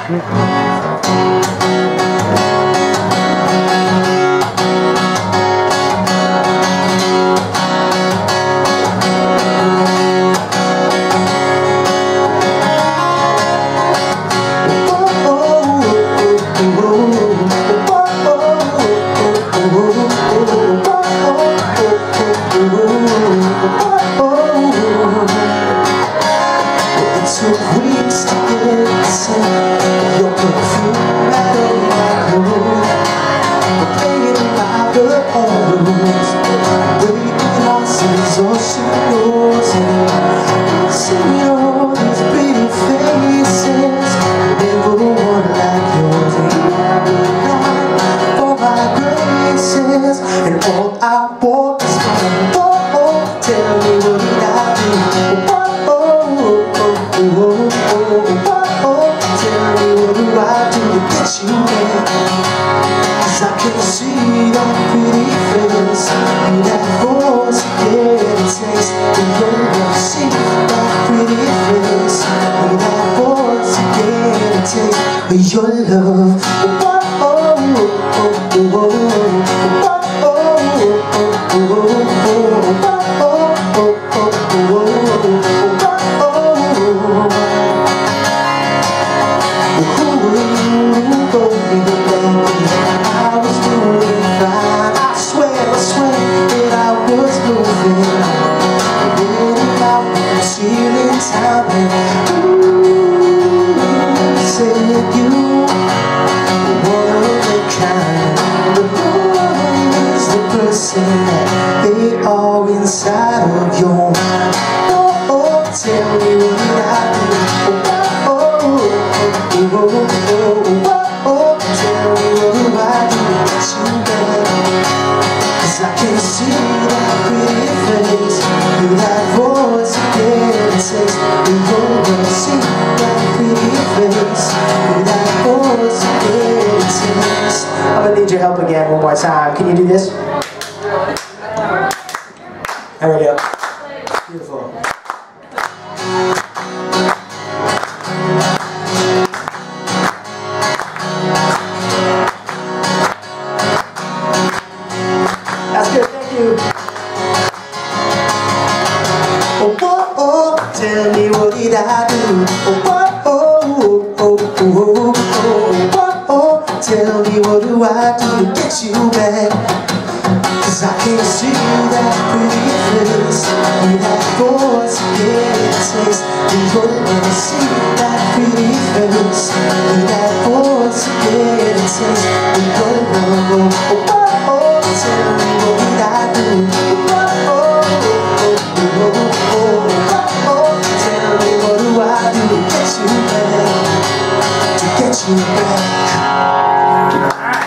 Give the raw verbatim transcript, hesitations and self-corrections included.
Your love, oh, oh, oh, oh, oh, I was doing fine. I swear, I swear that I was moving. Getting out the ceiling time. Ooh, said you. That they are inside of your mind. Oh, oh, tell me what did I do? Oh, oh, oh, oh, oh, oh, oh, tell me what do I do to get you back? 'Cause I can see that pretty face, hear that voice again it says, you don't see that pretty face, hear that voice again it says. I'm gonna need your help again one more time. Can you do this? There we go. Beautiful. That's good, thank you. Oh, oh, oh, tell me what did I do? Oh, oh, oh, oh, oh, oh, oh, oh, oh, tell me what do I do to get you back? 'Cause I can't see that pretty face, hear that voice again it says, you don't see that pretty face, hear that voice again it says, you don't know. Oh, oh, oh, tell me what did I do? Oh, oh, oh, oh, oh, oh, oh, tell me what do I do to get you back, to get you back.